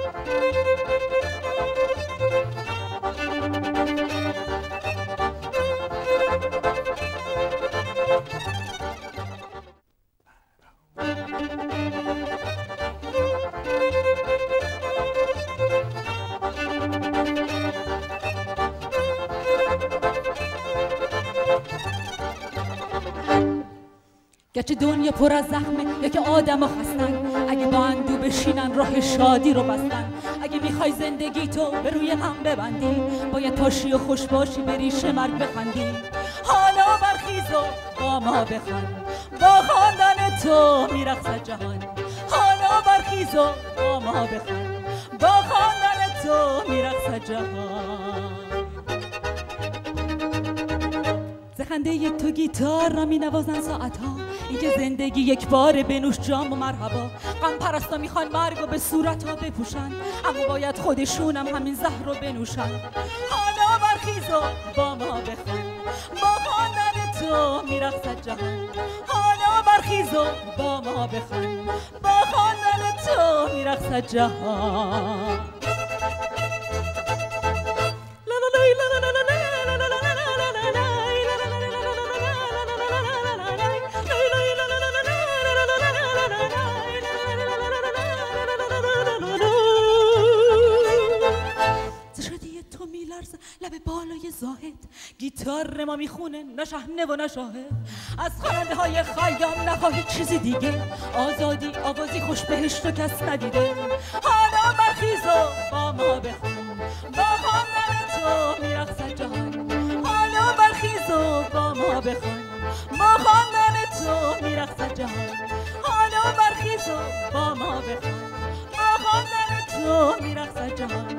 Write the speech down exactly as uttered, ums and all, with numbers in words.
گرچه دنیا پر از زخمه یا که آدم ها خستن، اگه با اندو بشینن راه شادی رو بستن. اگه میخوای زندگی تو به روی هم ببندی، باید پاشی و خوش باشی به ریش مرگ بخندی. حالا برخیز و با ما بخند، با خواندن تو میرقصد جهان. حالا برخیز و با ما بخند، با خواندن تو میرقصد جهان. ز خنده تو گیتار را می نوازن ساعت ها، این که زندگی یک بار بنوش جام و مرحبا. غم پرستا میخوان مرگ و به صورت ها بپوشن، اما باید خودشونم همین زهر رو بنوشن. حالا برخیز و با ما بخوان، با خواندن تو میرقصد جهان. حالا برخیز و با ما بخوان، با خواندن تو میرقصد جهان. لب بالای زاهد گیتار ما میخونه، نه شحنه و نه شاهد. از خواننده های خیام نخواهی چیزی دیگه، آزادی آوازی خوش بهشت و کس ندیده. حالا برخیز و با ما بخون، با خواندن تو میرقصد جهان. حالا برخیز و با ما بخون، با خواندن تو میرقصد جهان. حالا برخیز و با ما بخون، با خواندن تو میرقصد جهان.